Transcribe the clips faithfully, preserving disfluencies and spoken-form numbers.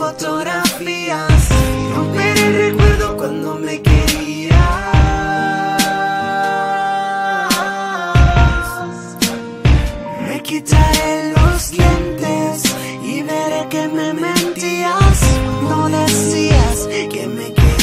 fotografías y romper el recuerdo cuando me querías. Me quitaré los dientes y veré que me mentías cuando decías que me querías.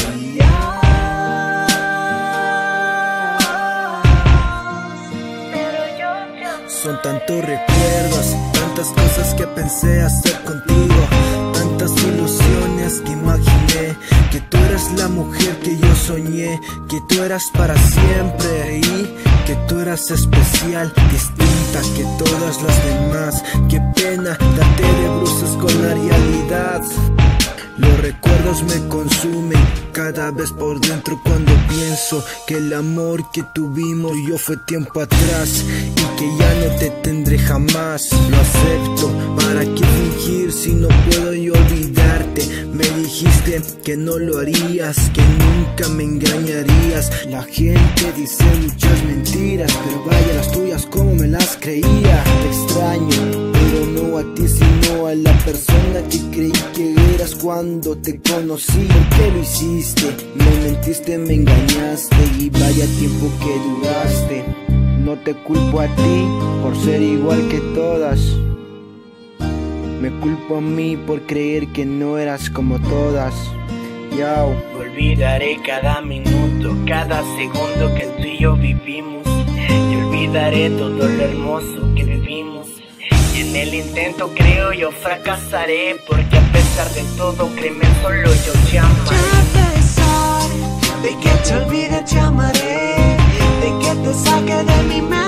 Son tantos recuerdos, tantas cosas que pensé hacer contigo, tantas ilusiones que imaginé, que tú eras la mujer que yo soñé, que tú eras para siempre y que tú eras especial, distinta que todas las demás. Qué pena darte de bruces con la realidad. Los recuerdos me consumen cada vez por dentro cuando pienso que el amor que tuvimos yo fue tiempo atrás y que ya no te tendré jamás. Lo acepto, ¿para qué fingir si no puedo yo olvidarte? Me dijiste que no lo harías, que nunca me engañarías. La gente dice muchas mentiras, pero vaya las tuyas como me las creía. Te extraño, pero no a ti sino a la persona que creí que eras cuando te conocí. ¿Por qué lo hiciste? Me mentiste, me engañaste y vaya tiempo que duraste. No te culpo a ti por ser igual que todas, me culpo a mí por creer que no eras como todas. Yao. Olvidaré cada minuto, cada segundo que tú y yo vivimos, y olvidaré todo lo hermoso que vivimos. Y en el intento creo yo fracasaré, porque a pesar de todo, créeme, solo yo te amaré. A pesar de que te olvide te amaré, de que te saque de mi mente